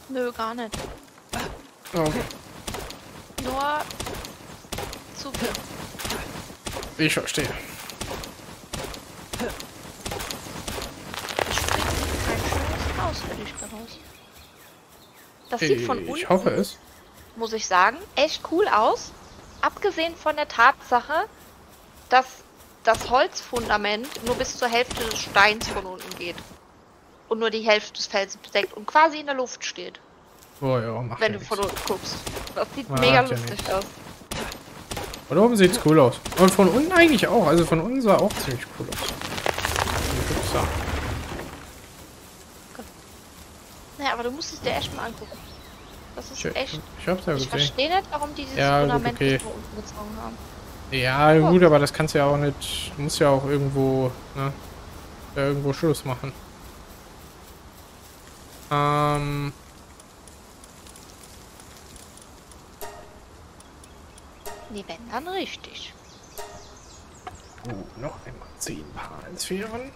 Nö, gar nicht. Okay. Nur zu viel. Ich verstehe. Es springt kein schönes Haus für dich daraus. Das sieht von unten, Ich hoffe es. muss ich sagen, echt cool aus. Abgesehen von der Tatsache, dass das Holzfundament nur bis zur Hälfte des Steins von unten geht. Und nur die Hälfte des Felsens bedeckt und quasi in der Luft steht. Oh ja, macht Wenn ja du von nichts. unten guckst. Das sieht Macht mega ja lustig nichts. aus. Von oben sieht's cool aus. Und von unten eigentlich auch. Also von unten sah auch ziemlich cool aus. Ich würd sagen. Naja, aber du musst es dir echt mal angucken. Das ist echt. Ich hab's ja Ich gesehen. verstehe nicht, warum die dieses Ja, gut, Fundament okay. nicht von unten gezogen haben. Ja, gut, aber das kannst du ja auch nicht. Du musst ja auch irgendwo, ne? Ja, irgendwo Schluss machen. Nee, wenn dann richtig. Noch einmal 10 Perlensphären.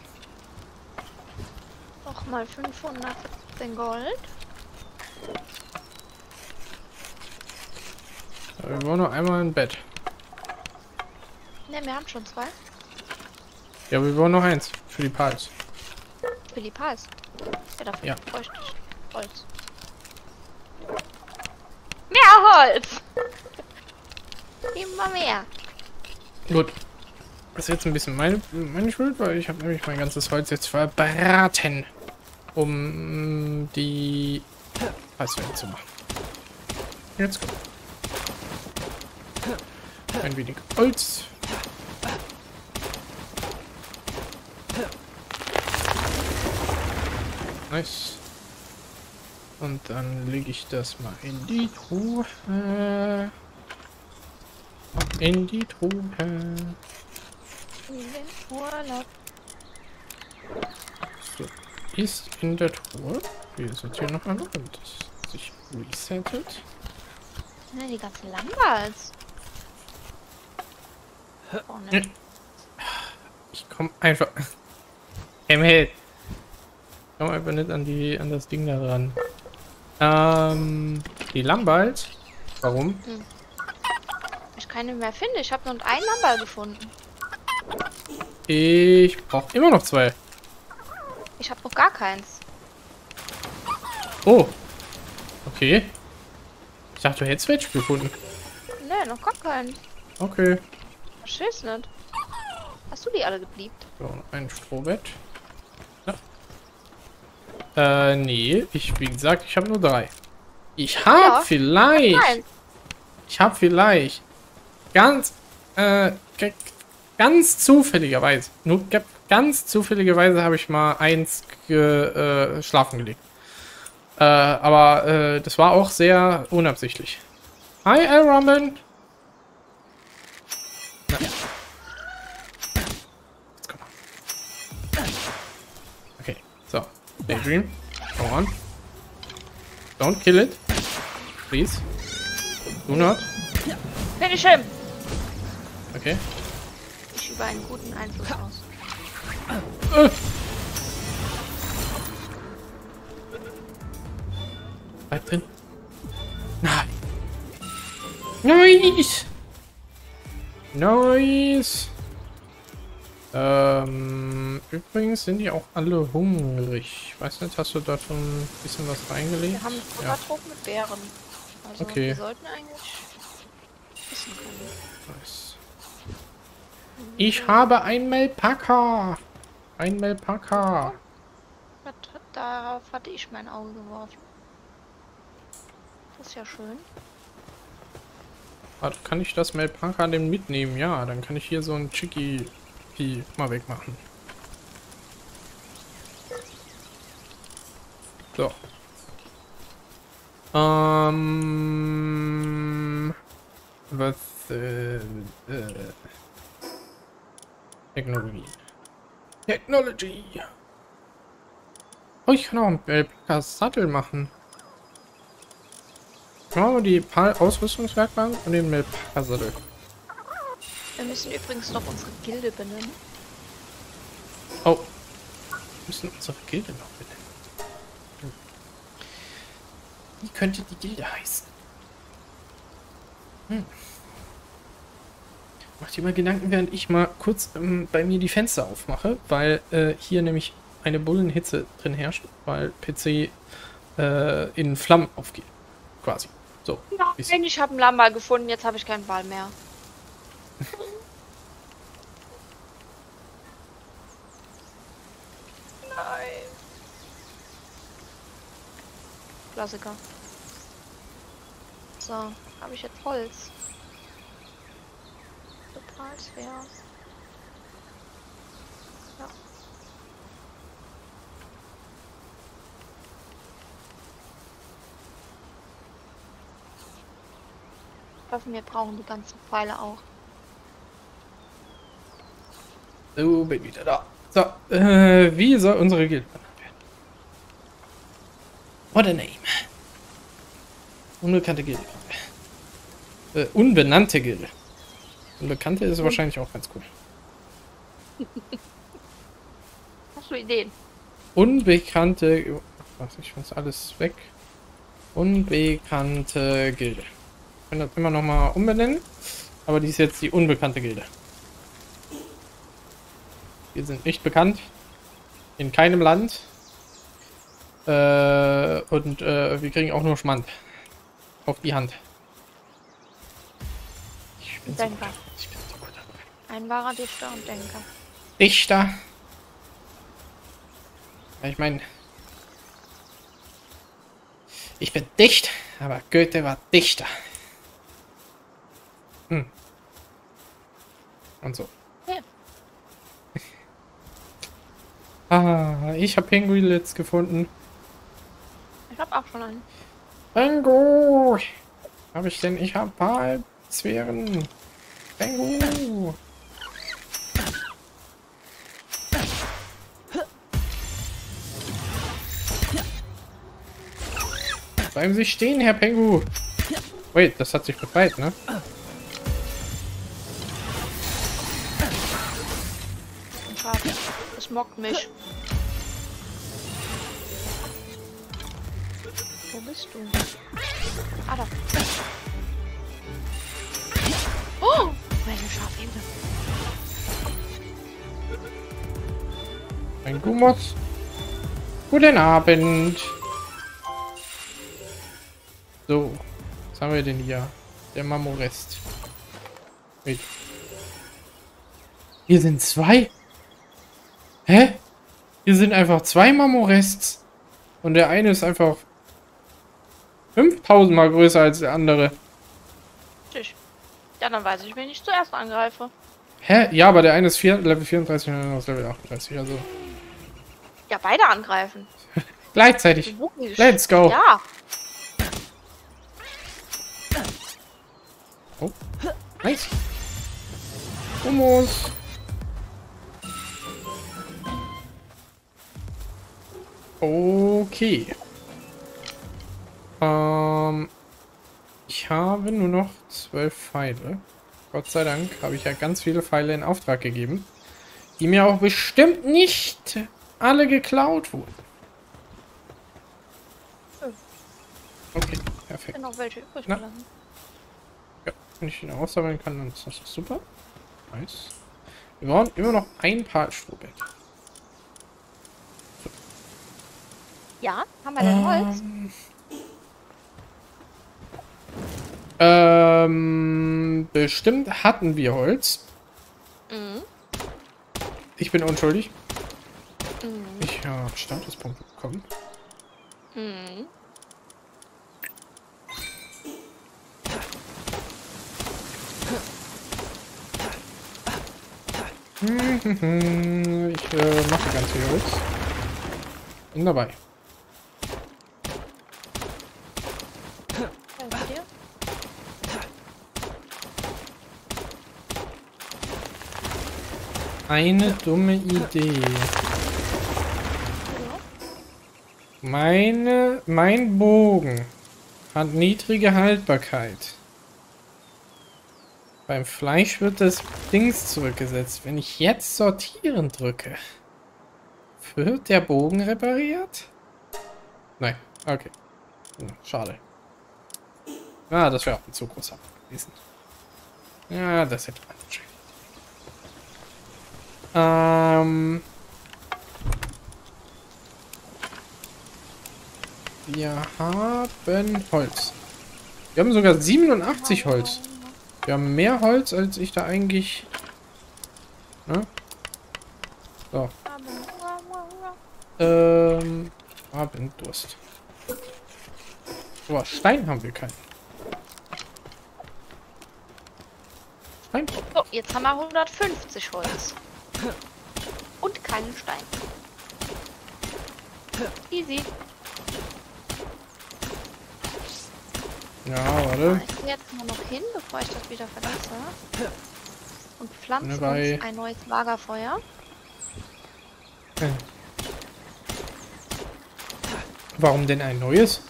Nochmal 517 Gold. Wir wollen noch einmal ein Bett. Ne, wir haben schon 2. Ja, aber wir wollen noch eins für die Pals. Für die Pals. Ja, dafür Ja. bräuchte ich Holz. Mehr Holz! Immer mehr. Gut. Das ist jetzt ein bisschen meine Schuld, weil ich habe nämlich mein ganzes Holz jetzt verbraten, um die Palswände zu machen. Jetzt kommt ein wenig Holz. Nice. Und dann lege ich das mal in die Truhe. In die Truhe. In den Urlaub. So, ist in der Truhe. Wir sortieren noch einmal, damit es sich resettet. Ne, die ganzen Lamberts. Oh, ne. Ich komme einfach. Hey, ich komme einfach nicht an das Ding da dran. Die Lamberts. Warum? Ich keine mehr finde. Ich habe nur einen Lamber gefunden. Ich brauche immer noch 2. Ich habe noch gar keins. Oh. Okay. Ich dachte, du hättest welche gefunden. Ne, noch gar keinen. Okay. Versteh's nicht. Hast du die alle gebliebt? So, noch ein Strohbett. Ja. Nee. Wie gesagt, ich habe nur 3. Ich habe Ja, vielleicht. Nein. Ich habe vielleicht. Ganz zufälligerweise. Nur ganz zufälligerweise habe ich mal eins schlafen gelegt. Aber das war auch sehr unabsichtlich. Hi, Elramen. Jetzt komm mal. Okay, so. Daydream. Come on. Don't kill it. Please. Do not. Finish him! Okay. Ich übe einen guten Einfluss aus. Bleib drin. Nein. Nice. Nice. Übrigens sind die auch alle hungrig. Ich weiß nicht, hast du da schon ein bisschen was reingelegt? Wir haben einen Futtertrog mit Beeren. Also Okay. wir sollten eigentlich wissen können. Nice. Ich habe ein Melpaka. Ein Melpaka. Darauf hatte ich mein Auge geworfen. Das ist ja schön. Warte, kann ich das Melpaka denn mitnehmen? Ja, dann kann ich hier so ein Chicky mal wegmachen. So. Was? Technologie. Technology. Oh, ich kann auch einen Melpaka-Sattel machen. Machen wir die Ausrüstungswerkbank und den Melpaka-Sattel. Wir müssen übrigens noch unsere Gilde benennen. Oh. Wir müssen unsere Gilde noch benennen. Wie könnte die Gilde heißen? Hm. Macht dir mal Gedanken, während ich mal kurz bei mir die Fenster aufmache, weil hier nämlich eine Bullenhitze drin herrscht, weil PC in Flammen aufgeht. Quasi. So. Nein, ich habe einen Lama gefunden, jetzt habe ich keinen Ball mehr. Nein. Klassiker. So, habe ich jetzt Holz. Total schwer. Ja. Ich hoffe, wir brauchen die ganzen Pfeile auch. So, bin wieder da. So, wie soll unsere Gilde benannt werden? What a name. Unbekannte Gilde. Unbenannte Gilde. Unbekannte ist wahrscheinlich auch ganz cool. Hast du Ideen? Unbekannte... Was, ich muss alles weg. Unbekannte Gilde. Ich kann das immer noch mal umbenennen. Aber die ist jetzt die unbekannte Gilde. Wir sind nicht bekannt. In keinem Land. Wir kriegen auch nur Schmand. Auf die Hand. Ich bin Denker. Ich bin so gut dabei. Ein wahrer Dichter und Denker. Dichter. Ja, ich meine... Ich bin dicht, aber Goethe war Dichter. Hm. Und so. Ja. Ich habe Penguins gefunden. Ich habe auch schon einen. Pengu! Habe ich denn? Ich habe Palmsphären. Pengu! Bleiben Sie stehen, Herr Pengu! Wait, das hat sich befreit, ne? Schade. Das mockt mich. Wo bist du? Ah, da. Oh! Meine Schafhände. Ein Gumos. Guten Abend. So. Was haben wir denn hier? Der Marmorest. Wait. Hier sind zwei? Hä? Hier sind einfach zwei Marmorests. Und der eine ist einfach 5000 Mal größer als der andere. Tschüss. Ja, dann weiß ich, wen ich zuerst angreife. Hä? Ja, aber der eine ist Level 34 und der andere ist Level 38. Also Ja, beide angreifen. gleichzeitig. Logisch. Let's go. Ja. Oh. Nice. Humus. Okay. Ich habe nur noch 12 Pfeile. Gott sei Dank habe ich ja ganz viele Pfeile in Auftrag gegeben, die mir auch bestimmt nicht alle geklaut wurden. Okay, perfekt. Ich noch welche übrig Na? gelassen. Ja, wenn ich ihn aussammeln kann, dann ist das super. Nice. Wir brauchen immer noch ein paar Strohbett. Ja, haben wir denn Holz? Bestimmt hatten wir Holz. Mhm. Ich bin unschuldig. Mhm. Ich habe Statuspunkte bekommen. Mhm. Ich mache ganz viel Holz. Bin dabei. Danke dir. Eine dumme Idee. Mein Bogen hat niedrige Haltbarkeit. Beim Fleisch wird das Dings zurückgesetzt. Wenn ich jetzt sortieren drücke, wird der Bogen repariert? Nein, okay. Schade. Ah, das wäre auch ein zu großer gewesen. Ja, das hätte man schön. Wir haben Holz. Wir haben sogar 87 Holz. Wir haben mehr Holz, als ich da eigentlich... Ne? So. Haben Durst. Aber Stein haben wir keinen. Stein? So, jetzt haben wir 150 Holz. Und keinen Stein. Easy. Ja, warte. Ich gehe jetzt mal noch hin, bevor ich das wieder verlasse. Und pflanze Dabei. uns ein neues Lagerfeuer. Warum denn ein neues?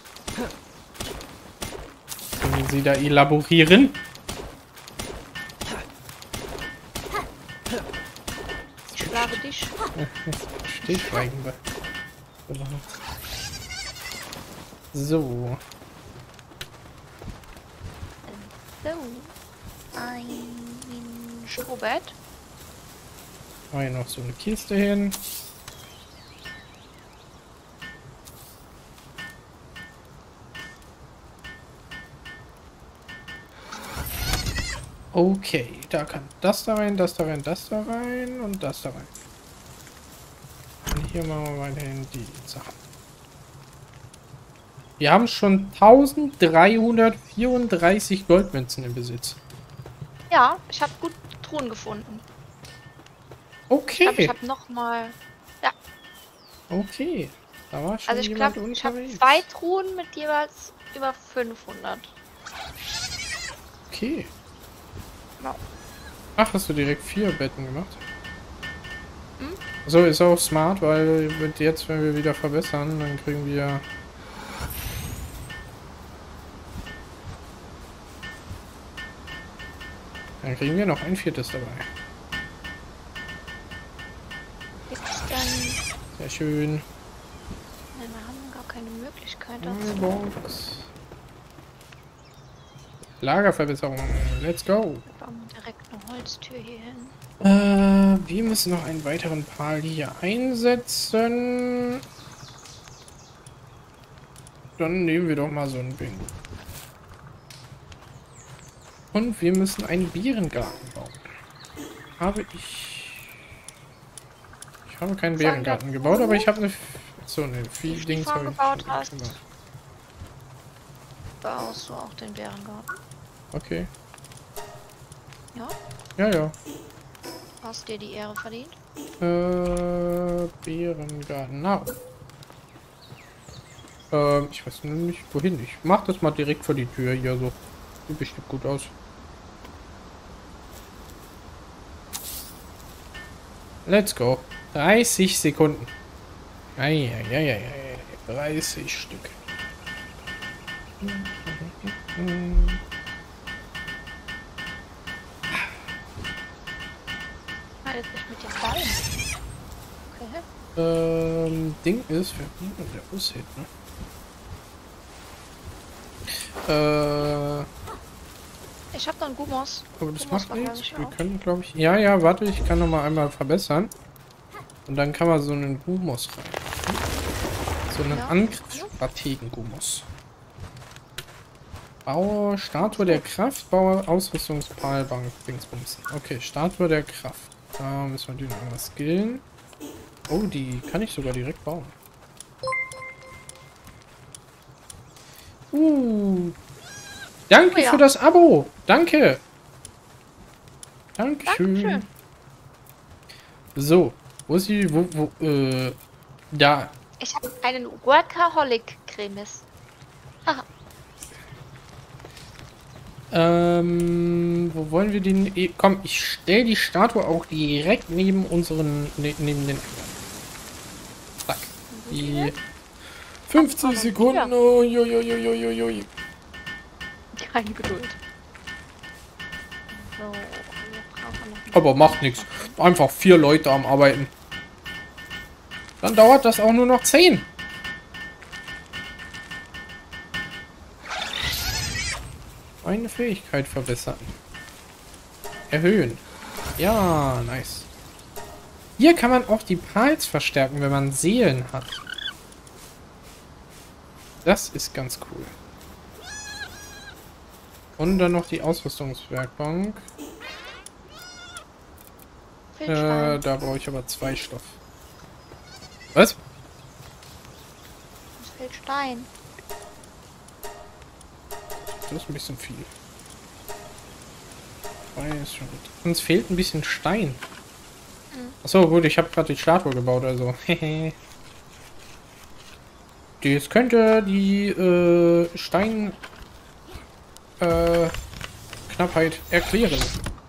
Können Sie da elaborieren? Ich schlage dich. Steht eigentlich. So. So. Ein Strohbett. Hier noch so eine Kiste hin. Okay, da kann das da rein, das da rein, das da rein und das da rein. Und hier machen wir weiterhin die Sachen. Wir haben schon 1334 Goldmünzen im Besitz. Ja, ich habe gut Truhen gefunden. Okay. Ich habe noch mal. Ja, Okay. Da war schon also ich jemand glaube, ich habe unterwegs. 2 Truhen mit jeweils über 500. Okay. Ja. Ach, hast du direkt 4 Betten gemacht? Hm? So, ist auch smart, weil mit jetzt, wenn wir wieder verbessern, dann kriegen wir... Dann kriegen wir noch ein 4. dabei. Gibt's dann. Sehr schön. Nein, wir haben gar keine Möglichkeit Eine dazu. Box. Lagerverbesserung. Let's go. Wir bauen direkt eine Holztür hier hin. Wir müssen noch einen weiteren Pfahl hier einsetzen. Dann nehmen wir doch mal so ein Ding. Und wir müssen einen Bärengarten bauen. Ich habe keinen Bärengarten gebaut, aber ich habe eine... So, eine Vieh-Dings habe ich gebaut schon hast. gebaut. Baust du auch den Bärengarten? Okay. Ja? Ja, ja. Hast dir die Ehre verdient? Bärengarten. Na. Ich weiß nur nicht, wohin. Ich mach das mal direkt vor die Tür hier so. Sieht bestimmt gut aus. Let's go. 30 Sekunden. Eieieiei. 30 Stück. Halt dich mit dem Baum. Okay. Ding ist, für der aussieht, ne? Ich hab noch einen Gumos. Aber das Gumos macht war, glaub nichts. ich, Wir auch. können, glaube ich... Ja, warte, ich kann noch mal einmal verbessern. Und dann kann man so einen Gumos rein. So einen Ja. Angriffsstrategen-Gumos. Baue Statue der Kraft, baue Ausrüstungspfahlbank, Dingsbumsen. Okay, Statue der Kraft. Da müssen wir die noch einmal skillen. Oh, die kann ich sogar direkt bauen. Danke Oh ja. für das Abo. Danke. Dankeschön. Dankeschön. So, wo ist sie? Da. Ich habe einen Workaholic-Cremes. Haha. Wo wollen wir den? Komm, ich stelle die Statue auch direkt neben unseren, neben den Eingang. Zack. Die 50 Sekunden. Uiuiuiuiui. Keine Geduld. So, wir brauchen noch Aber macht nichts. Einfach 4 Leute am Arbeiten. Dann dauert das auch nur noch 10. Meine Fähigkeit verbessern. Erhöhen. Ja, nice. Hier kann man auch die Pals verstärken, wenn man Seelen hat. Das ist ganz cool. Und dann noch die Ausrüstungswerkbank. Da brauche ich aber 2 Stoff. Was? Es fehlt Stein. Das ist ein bisschen viel. 2 ist schon gut. Uns fehlt ein bisschen Stein. Achso, gut, ich habe gerade die Statue gebaut, also. Das könnte die Stein Knappheit erklären.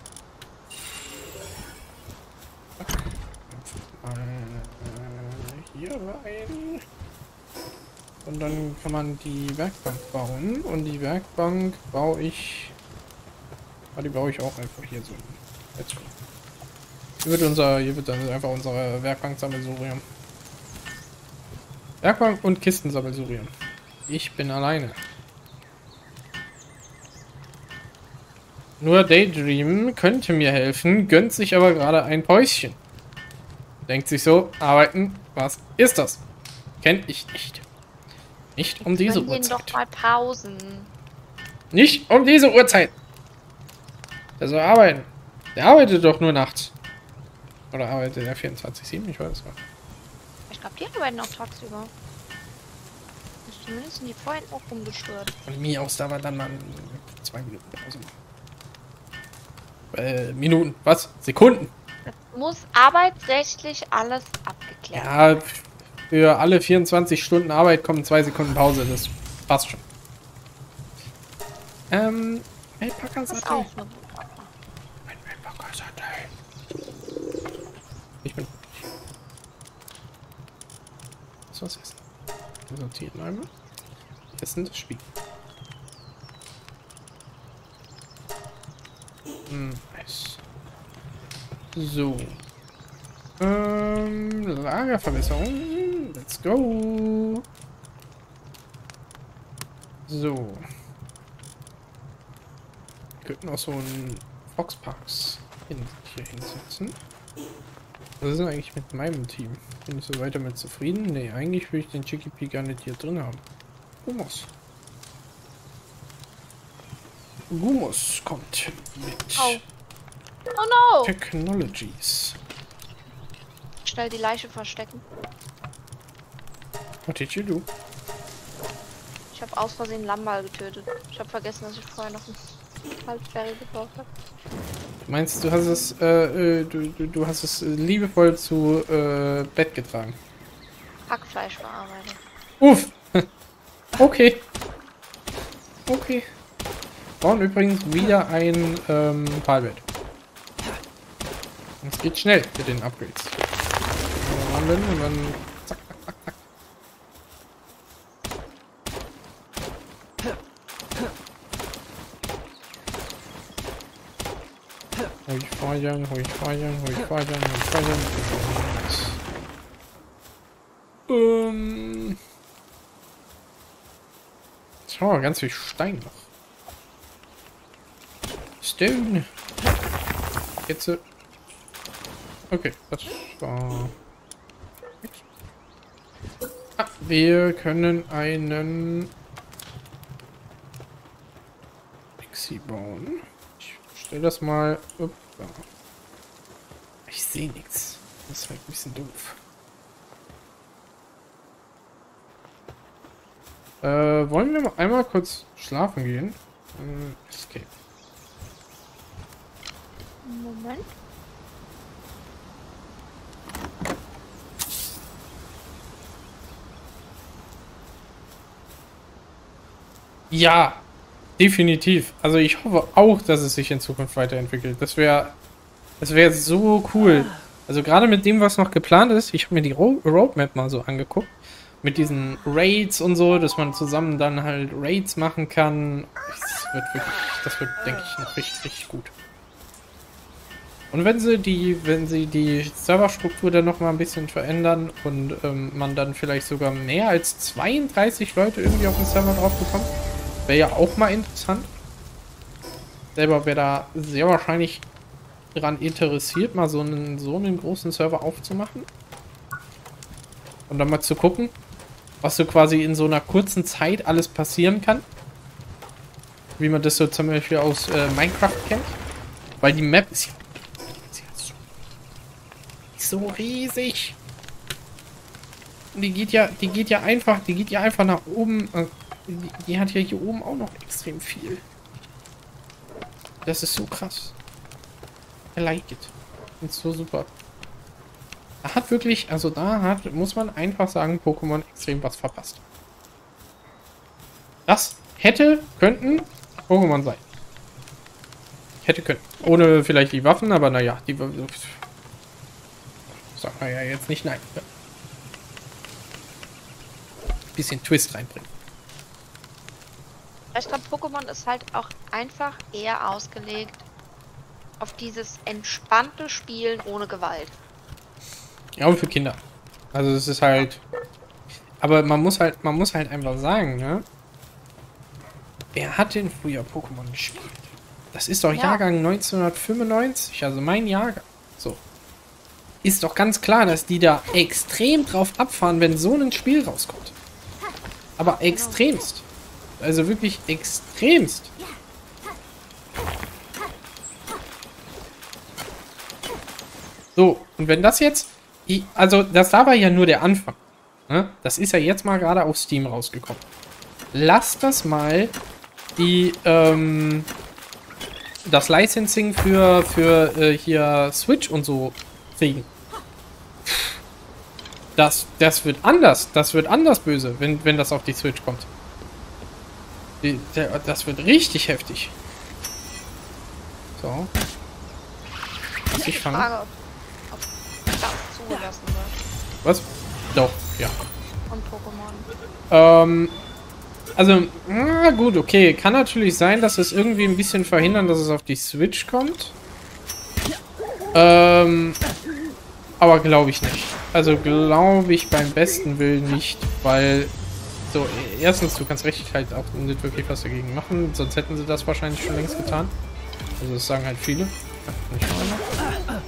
Hier rein. Und dann kann man die Werkbank bauen. Und die Werkbank baue ich. Die baue ich auch einfach hier so. Let's go. Hier wird dann einfach unsere Werkbank-Sammelsurium. Werkbank und Kistensammelsurium. Ich bin alleine. Nur Daydream könnte mir helfen, gönnt sich aber gerade ein Päuschen. Denkt sich so, arbeiten, was ist das? Kenn ich nicht. Nicht um diese Uhrzeit. Doch mal Pausen. Nicht um diese Uhrzeit. Also arbeiten. Der arbeitet doch nur nachts. Oder arbeitet er 24/7? Ich weiß nicht. Ich glaube, die arbeiten auch tagsüber. Ist zumindest die vorhin auch rumgestört. Und mir aus, da war dann mal 2 Minuten Pause machen. Minuten, was? Sekunden. Das muss arbeitsrechtlich alles abgeklärt Ja, für alle 24 Stunden Arbeit kommen 2 Sekunden Pause. Das passt schon. Alpaka-Sattel. Ein Alpaka-Sattel. Ich bin. Was essen? Wir sortieren einmal. Essen das Spiel. Nice. So. Lagerverbesserung. Let's go. So. Wir könnten auch so einen Foxparks hier hinsetzen. Was ist denn eigentlich mit meinem Team? Bin ich so weiter mit zufrieden? Nee, eigentlich will ich den Chickpea gar nicht hier drin haben. Gumos. Gumos kommt mit. Oh. Oh no! Technologies. Schnell die Leiche verstecken. What did you do? Ich habe aus Versehen Lambal getötet. Ich habe vergessen, dass ich vorher noch einen Halbsperre gebraucht habe. Du meinst, du hast es, du hast es liebevoll zu Bett getragen? Hackfleisch verarbeitet. Uff! Okay. Okay. Wir brauchen übrigens wieder ein Palbett. Es geht schnell mit den Upgrades. Und dann zack, zack, zack, zack. Ruhig feiern, ruhig feiern, ruhig feiern, ruhig feiern. So, ganz viel Stein noch. Stone. Jetzt. Okay, das war. Ah, wir können einen Pixie bauen. Ich stelle das mal. Uppa. Ich sehe nichts. Das ist halt ein bisschen doof. Wollen wir mal einmal kurz schlafen gehen? Escape. Moment. Ja, definitiv. Also ich hoffe auch, dass es sich in Zukunft weiterentwickelt. Das wäre so cool. Also gerade mit dem, was noch geplant ist. Ich habe mir die Roadmap mal so angeguckt. Mit diesen Raids und so, dass man zusammen dann halt Raids machen kann. Das wird, denke ich, noch richtig, richtig gut. Und wenn sie die Serverstruktur dann noch mal ein bisschen verändern und man dann vielleicht sogar mehr als 32 Leute irgendwie auf den Server drauf bekommt, wäre ja auch mal interessant. selber wäre da sehr wahrscheinlich daran interessiert, mal so einen großen Server aufzumachen. Und dann mal zu gucken, was so quasi in so einer kurzen Zeit alles passieren kann. Wie man das so zum Beispiel aus Minecraft kennt. Weil die Map ist ja so riesig. Und die geht ja einfach nach oben. Die hat ja hier oben auch noch extrem viel. Das ist so krass. I like it. Ist so super. Da hat wirklich, also muss man einfach sagen, Pokémon extrem was verpasst. Das könnten Pokémon sein. Hätte können. Ohne vielleicht die Waffen, aber naja, die sagt man ja jetzt nicht nein. Bisschen Twist reinbringen. Ich glaube, Pokémon ist halt auch einfach eher ausgelegt auf dieses entspannte Spielen ohne Gewalt. Ja, und für Kinder. Also es ist halt. Aber man muss halt einfach sagen, ne? Wer hat denn früher Pokémon gespielt? Das ist doch Jahrgang 1995, also mein Jahrgang. So. Ist doch ganz klar, dass die da extrem drauf abfahren, wenn so ein Spiel rauskommt. Aber extremst. Also wirklich extremst. So, und wenn das jetzt... Also, das da war ja nur der Anfang. Ne? Das ist ja jetzt mal gerade auf Steam rausgekommen. Lass das mal das Licensing für hier Switch und so kriegen. Das wird anders. Das wird anders böse, wenn das auf die Switch kommt. Das wird richtig heftig. So. Ich fange. Ob das zugelassen wird. Was? Doch, ja. Von Pokémon. Also, na gut, okay. Kann natürlich sein, dass es irgendwie ein bisschen verhindern, dass es auf die Switch kommt. Aber glaube ich nicht. Also glaube ich beim besten Willen nicht, weil so, erstens, du kannst rechtlich halt auch nicht wirklich was dagegen machen, sonst hätten sie das wahrscheinlich schon längst getan. Also das sagen halt viele. Ja, nicht nur einer.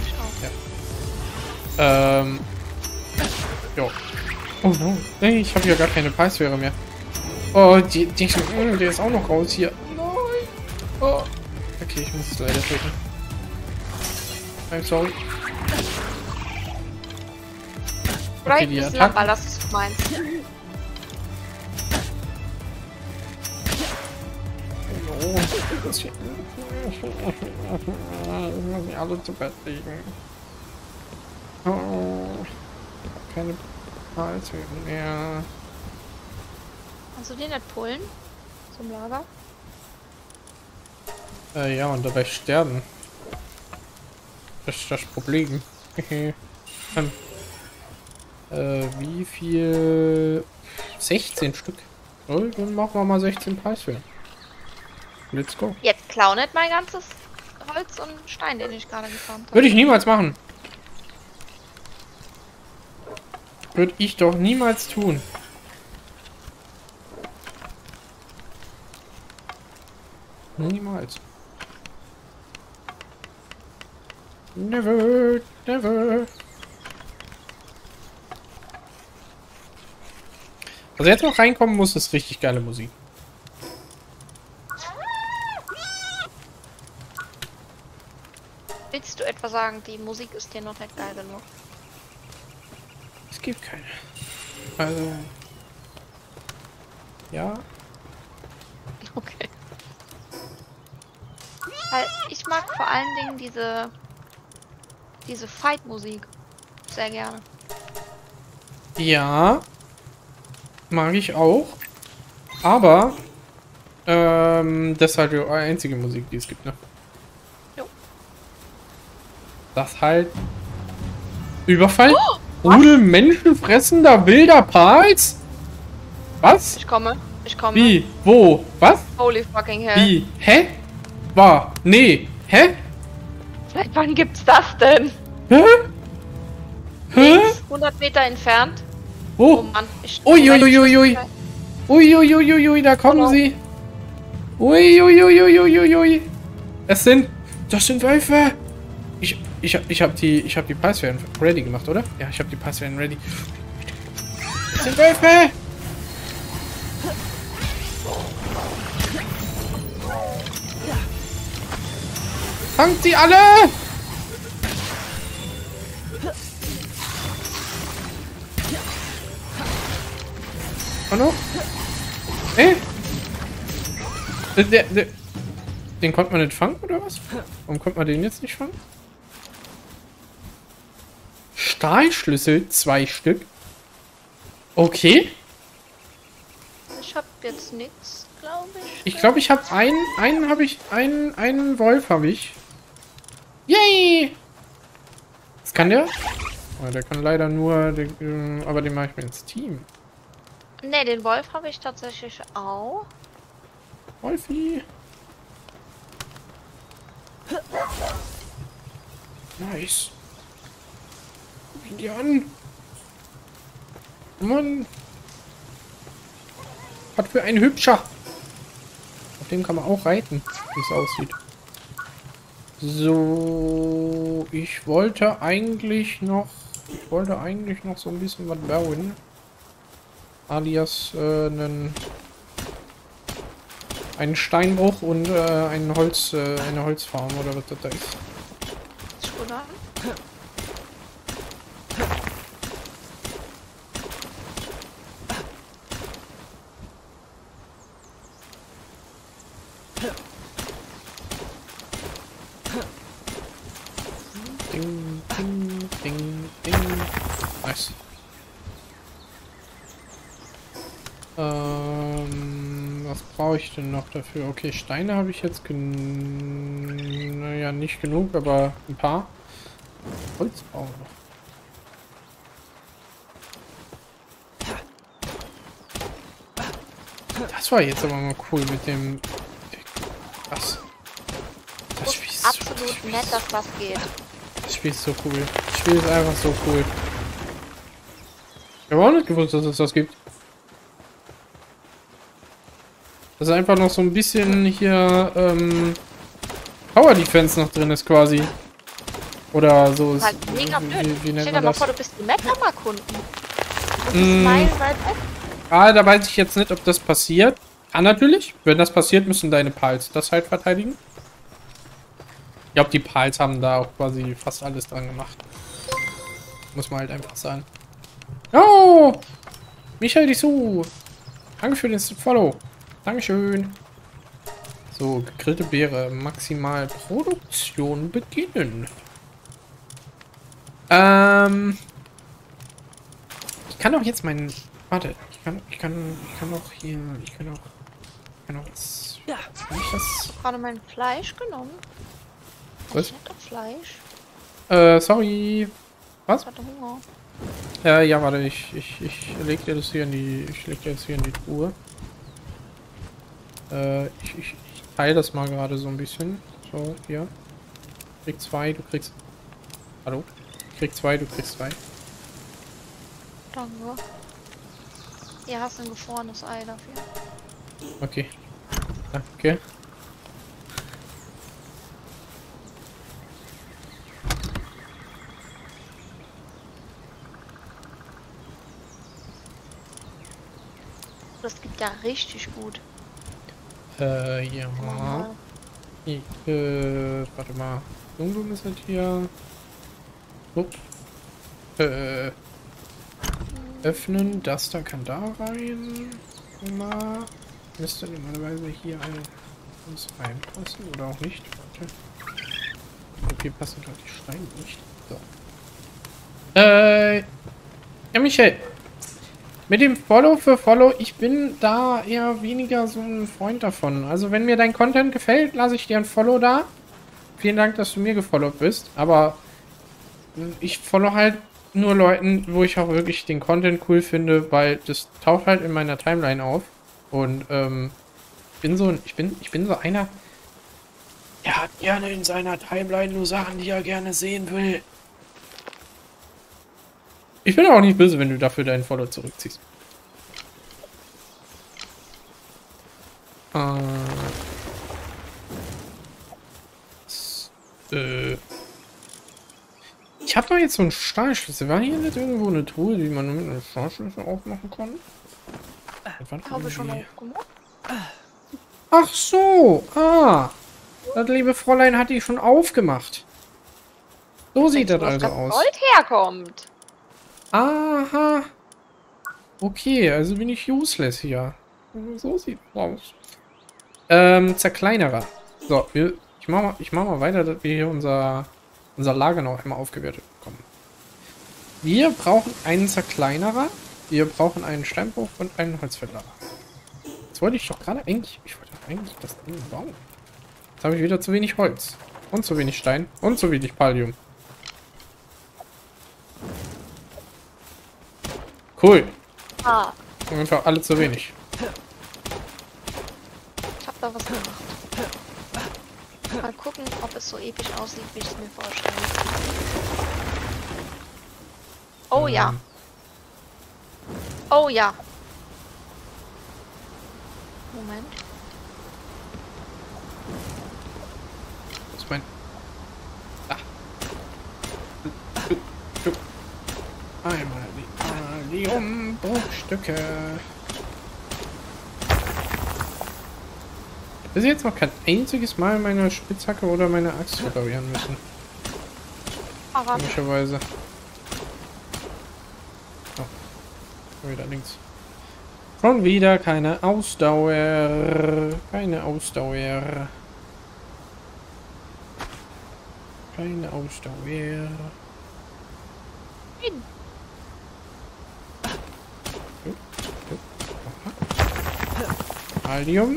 Ja. Jo. Oh no. Nee, ich habe ja gar keine Preissphäre mehr. Oh, der ist auch noch raus hier. Nein. Oh. Okay, ich muss es leider töten. I'm sorry. Okay, die Attacken. Das ist meins. Oh, das hier. Ich muss mich alle zu Bett legen. Oh, keine Preishöhen mehr. Kannst du den nicht pullen? Zum Lager? Ja, und dabei sterben. Das ist das Problem. Wie viel? 16 Stück. So, dann machen wir mal 16 Preishöhen. Let's go. Jetzt klau nicht mein ganzes Holz und Stein, den ich gerade gefarmt habe. Würde ich niemals machen. Würde ich doch niemals tun. Niemals. Never, never. Also jetzt noch reinkommen muss, ist richtig geile Musik. Willst du etwa sagen, die Musik ist dir noch nicht geil genug? Es gibt keine. Also. Ja. Okay. Weil ich mag vor allen Dingen diese Fight-Musik sehr gerne. Ja. Mag ich auch. Aber das ist halt die einzige Musik, die es gibt, ne? Jo. Das halt. Überfall? Rudel menschenfressender wilder Pals? Was? Ich komme. Wie? Wo? Was? Holy fucking hell. Wie? Hä? War? Nee. Hä? Seit wann gibt's das denn? Hä? Hä? 100 Meter entfernt. Wo? Oh Mann. Uiuiuiui. Uiuiuiui, da kommen sie. Uiuiuiui. Das sind Wölfe! Ich hab die Passwörter ready gemacht, oder? Ja, ich habe die Passwörter ready. Das sind Wölfe! Fangt sie alle! Hallo? Den konnte man nicht fangen, oder was? Warum konnte man den jetzt nicht fangen? Stahlschlüssel, 2 Stück. Okay. Ich hab jetzt nichts, glaube ich. Ich glaube, ich habe einen Wolf habe ich. Yay! Was kann der? Oh, der kann leider nur, aber den mache ich mir ins Team. Ne, den Wolf habe ich tatsächlich auch. Wolfi. Nice. Guck ihn dir an. Mann. Was für ein Hübscher. Auf dem kann man auch reiten, wie es aussieht. So, ich wollte eigentlich noch so ein bisschen was bauen. Alias einen Steinbruch und eine Holzfarm oder was das da ist. Ist gut an. Ding, ding, ding, ding. Nice. Was brauche ich denn noch dafür? Okay, Steine habe ich jetzt naja, nicht genug, aber ein paar. Holz auch noch. Das war jetzt aber mal cool mit dem... Was? Das Spiel ist Absolut nett, dass das geht. Das Spiel ist so cool. Das Spiel ist einfach so cool. Ich habe auch nicht gewusst, dass es das gibt. Dass einfach noch so ein bisschen hier Power Defense noch drin ist quasi. Oder so ist. Halt mega blöd. Wie nennt Stell dir man mal das? vor, du bist die Map am Erkunden. Das ist meilenweit weg. Ah, da weiß ich jetzt nicht, ob das passiert. Kann natürlich. Wenn das passiert, müssen deine Pals das halt verteidigen. Ich glaube, die Pals haben da auch quasi fast alles dran gemacht. Muss man halt einfach sagen. Oh! Michael Dissou! Danke für den Follow. Dankeschön. So, gegrillte Beere. Maximal Produktion beginnen. Ich kann auch jetzt meinen... Warte, ich kann auch hier... Ich kann auch jetzt... Ja. Kann ich das... Gerade mein Fleisch genommen. Was? Ich hätte Fleisch. Sorry. Was? Ich hatte Hunger. Ja, warte, ich leg dir das hier in die... Ich leg dir das hier in die Truhe. Ich teile das mal gerade so ein bisschen. So, hier. Krieg 2, du kriegst... Hallo? Ich krieg 2, du kriegst 2. Danke. Hier hast du ein gefrorenes Ei dafür. Okay. Danke. Das gibt ja richtig gut. Ja. Mal. Warte mal. Dunkel ist halt hier. So. Öffnen. Das da kann da rein. Mal. Müsste normalerweise hier alles reinpassen oder auch nicht. Warte. Okay, passen gerade die Steine nicht. So. Ja, Michael. Mit dem Follow für Follow, ich bin da eher weniger so ein Freund davon. Also wenn mir dein Content gefällt, lasse ich dir ein Follow da. Vielen Dank, dass du mir gefollowt bist. Aber ich follow halt nur Leuten, wo ich auch wirklich den Content cool finde, weil das taucht halt in meiner Timeline auf. Und ich bin so einer, der hat gerne in seiner Timeline nur Sachen, die er gerne sehen will. Ich bin auch nicht böse, wenn du dafür deinen Follow zurückziehst. Ich habe doch jetzt so einen Stahlschlüssel. War hier nicht irgendwo eine Truhe, die man nur mit einem Stahlschlüssel aufmachen kann? Habe schon aufgemacht. Ach so. Ah. Das liebe Fräulein hat die schon aufgemacht. So sieht das also aus. Gold herkommt. Aha. Okay, also bin ich useless hier. So sieht es aus. Zerkleinerer. So, ich mach mal weiter, dass wir hier unser Lager noch einmal aufgewertet bekommen. Wir brauchen einen Zerkleinerer, wir brauchen einen Steinbruch und einen Holzfäller. Jetzt wollte ich doch gerade eigentlich das Ding bauen. Jetzt habe ich wieder zu wenig Holz. Und zu wenig Stein. Und zu wenig Pallium. Cool. Ah, Einfach alle zu wenig. ich habe da was gemacht. Mal gucken, ob es so episch aussieht, wie ich es mir vorstelle. Oh ja. Oh ja. Moment. Was ist mein... Da. Einmal die Bruchstücke. Bis jetzt noch kein einziges Mal meine Spitzhacke oder meine Axt reparieren müssen. Aber Komischerweise. Oh. Wieder links. Schon wieder keine Ausdauer. Keine Ausdauer. Keine Ausdauer. Pallium.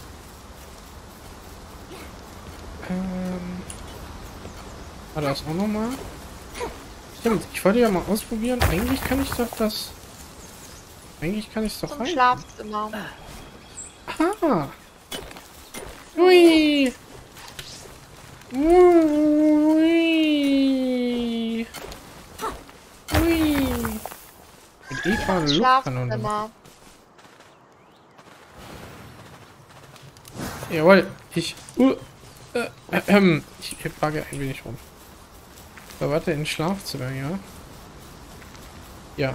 Da ist auch nochmal. Stimmt, ich wollte ja mal ausprobieren. Eigentlich kann ich doch das. Eigentlich kann ich es doch zum rein. Schlafzimmer. Ah! Ui! Ui! Ui! Mit Eva Luftkanone. Schlafzimmer. Jawohl, ich frage ein wenig rum. So, warte, ins Schlafzimmer, ja? Ja.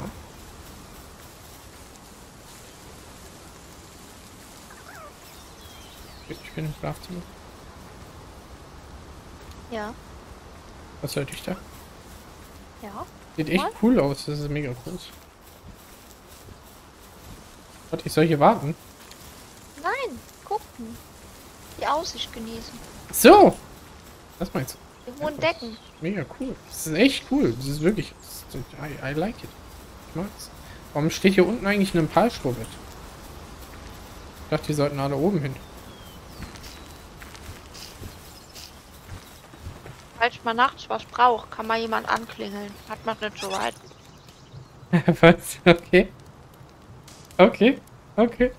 Ich bin im Schlafzimmer. Ja. Was sollte ich da? Ja. Sieht echt cool aus, das ist mega groß. Warte, ich soll hier warten? Nein, gucken. Die Aussicht genießen. So! Was meinst du? Die hohen Decken. Mega cool. Das ist echt cool. Das ist wirklich... I like it. Ich mag's. Warum steht hier unten eigentlich ein Palstrohbett? Ich dachte, die sollten alle oben hin. Falls man nachts was braucht, kann mal jemand anklingeln. Hat man nicht so weit. Was? Okay. Okay. Okay.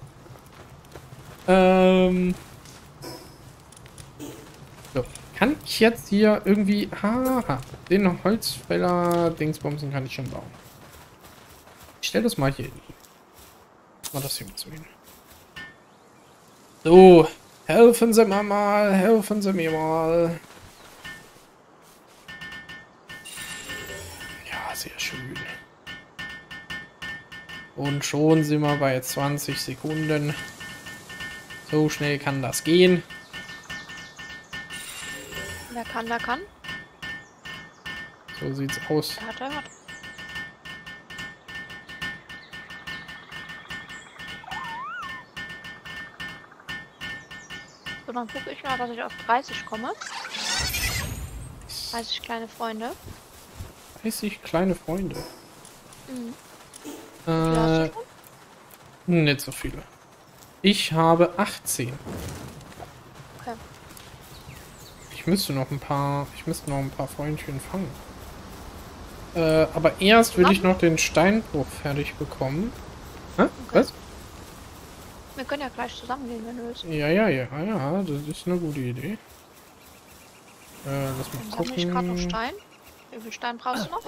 So. Kann ich jetzt hier irgendwie... Haha. Den Holzfäller-Dingsbumsen kann ich schon bauen. Ich stelle das mal hier hin. Mal das hier mal zu hin. So. Helfen Sie mir mal. Helfen Sie mir mal. Ja, sehr schön. Und schon sind wir bei 20 Sekunden. So schnell kann das gehen. Wer kann, der kann. So sieht's aus. Der hat. So, dann gucke ich mal, dass ich auf 30 komme. 30 kleine Freunde. 30 kleine Freunde. Mhm. Wie viel hast du schon? Nicht so viele. Ich habe 18. Okay. Ich müsste noch ein paar Freundchen fangen. Aber erst will ich noch den Steinbruch fertig bekommen. Hä? Okay. Was? Wir können ja gleich zusammen gehen, wenn du willst. Ja, das ist eine gute Idee. Lass mal Dann sammle ich gerade noch gucken. Stein. Wie viel Stein brauchst du noch?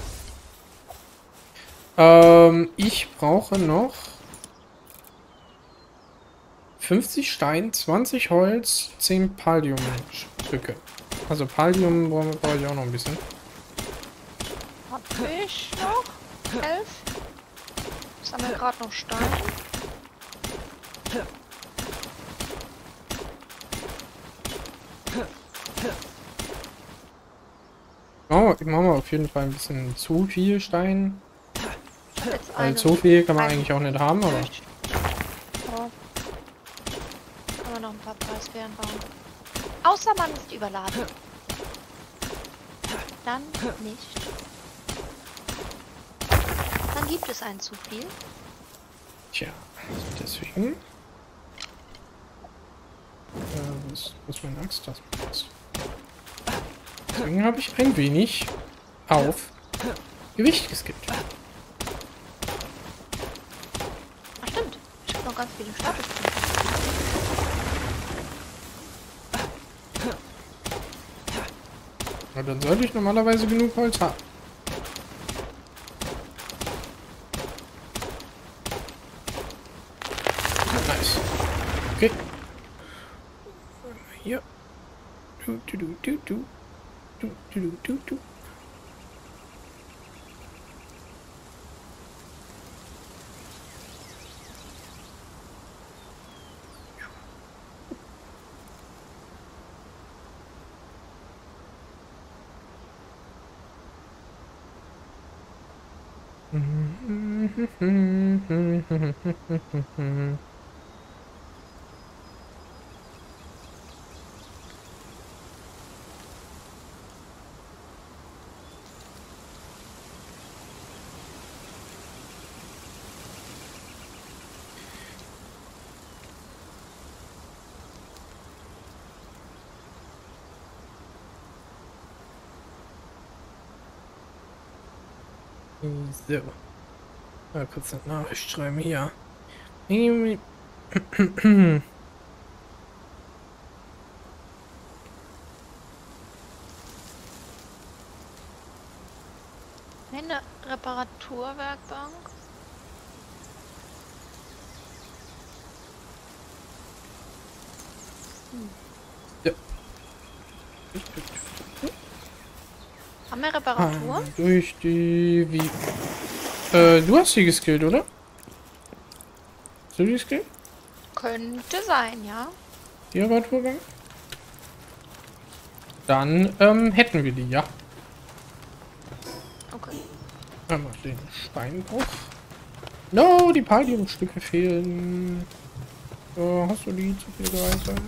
Ich brauche noch 50 Stein, 20 Holz, 10 Palliumstücke. Also Pallium brauche ich auch noch ein bisschen. Hab ich noch 11. Ich sammle gerade noch Stein. Oh, ich mache mal auf jeden Fall ein bisschen zu viel Stein. Jetzt Weil eine. so viel kann man Eine. eigentlich auch nicht haben, aber... Oh. Kann man noch ein paar Preisbären bauen. Außer man ist überladen. Dann nicht. Dann gibt es einen zu viel. Tja, deswegen... wo ist meine Axt? Das ist. Deswegen habe ich ein wenig auf Gewicht geskippt. Ach stimmt. Ich habe noch ganz viele Status. Na, dann sollte ich normalerweise genug Holz haben. Nice. Okay. Hier. Du, du, du, du, du. Du, du, du, du, du. So. Mal kurz eine Nachricht schreiben hier. Eine Reparaturwerkbank. Ja. Haben wir Reparatur? Durch die... Wie... du hast die geskillt, oder? Hast du die geskillt? Könnte sein, ja. Die Reparaturgang? Dann, hätten wir die, ja. Okay. Einmal den Steinbruch. No, die Palliumstücke fehlen. So, hast du die zu viel gereicht? Ein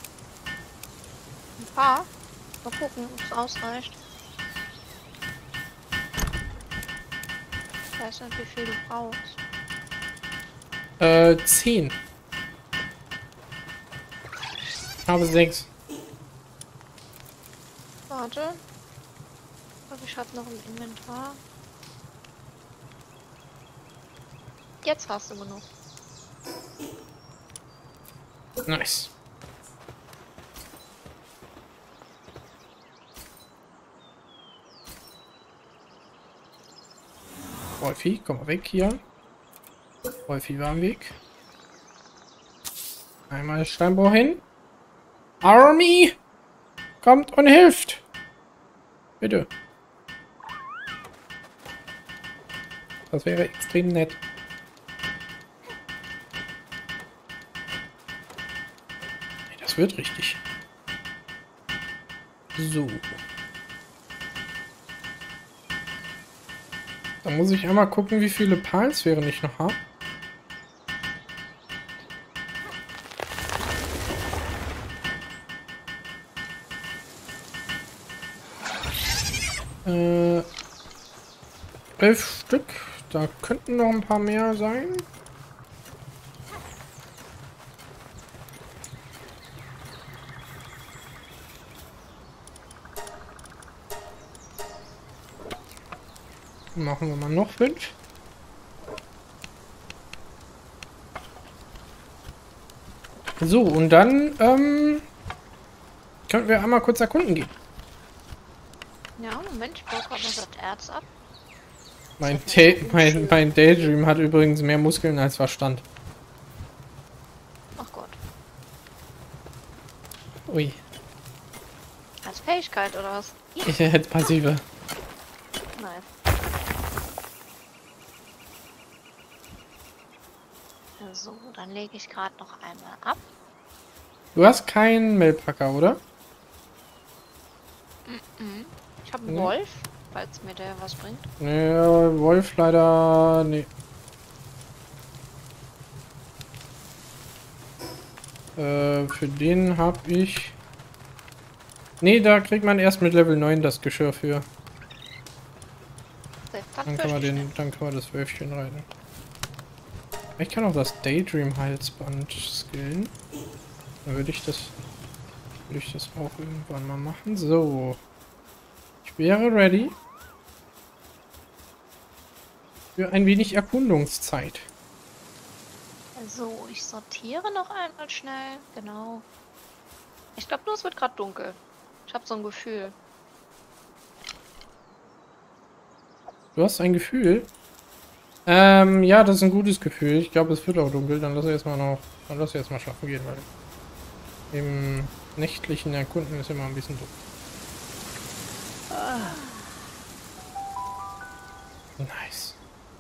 paar. Mal gucken, ob es ausreicht. Ich weiß nicht, wie viel du brauchst. 10. Ich habe 6. Warte. Ich habe noch ein Inventar. Jetzt hast du genug. Nice. Wolfi, komm mal weg hier. Wolfi war am Weg. Einmal Steinbruch hin. Army! Kommt und hilft! Bitte. Das wäre extrem nett. Das wird richtig. So. Da muss ich einmal gucken, wie viele Palsphären ich noch habe. Äh, 11 Stück. Da könnten noch ein paar mehr sein. Machen wir mal noch 5. So, und dann könnten wir einmal kurz erkunden gehen. Ja, Moment, ich baue gerade noch das Erz ab. Mein Daydream hat übrigens mehr Muskeln als Verstand. Ach Gott. Ui. Als Fähigkeit oder was? Ich hätte passive. Nice. So, dann lege ich gerade noch einmal ab. Du hast keinen Mailpacker, oder? Ich habe einen Wolf, falls mir der was bringt. Nee, Wolf leider. Nee. Für den habe ich. Nee, da kriegt man erst mit Level 9 das Geschirr für. Dann kann man das Wölfchen reiten. Ich kann auch das Daydream Halsband skillen. Dann würde ich das auch irgendwann mal machen. So. Ich wäre ready. Für ein wenig Erkundungszeit. So, ich sortiere noch einmal schnell. Genau. Ich glaube nur, es wird gerade dunkel. Ich habe so ein Gefühl. Du hast ein Gefühl? Ja, das ist ein gutes Gefühl. Ich glaube, es wird auch dunkel. Dann lass ich erstmal schlafen gehen, weil im nächtlichen Erkunden ist immer ein bisschen doof. Nice.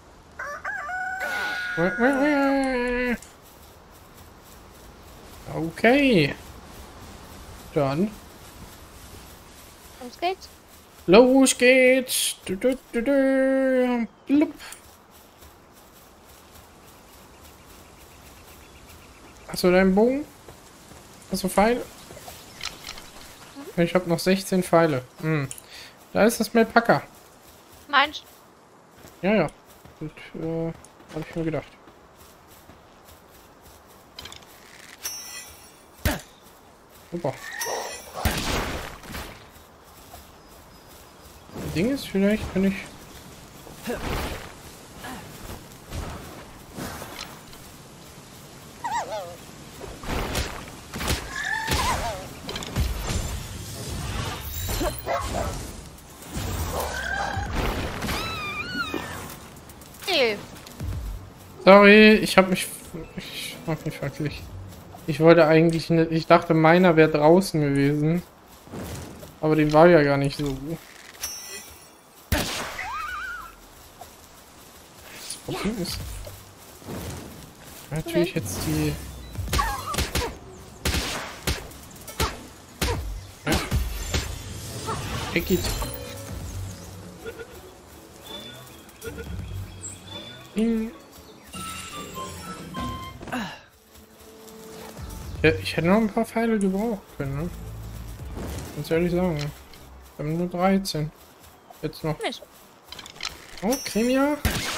Okay. Dann. Los geht's. Los geht's. Blub. Hast du deinen Bogen? Hast du Pfeile? Ich habe noch 16 Pfeile. Da ist das Mailpacker. Meinst Ja, ja. Das habe ich mir gedacht. Super. Das Ding ist, vielleicht kann ich... Sorry, ich hab mich wirklich. Ich wollte eigentlich nicht. Ich dachte, meiner wäre draußen gewesen. Aber dem war ja gar nicht so. Das Problem ist. Natürlich jetzt die. Ja. Take it. Ja, ich hätte noch ein paar Pfeile gebraucht können, ne? Ganz ehrlich sagen. Wir haben nur 13. Jetzt noch. Oh, Cremia.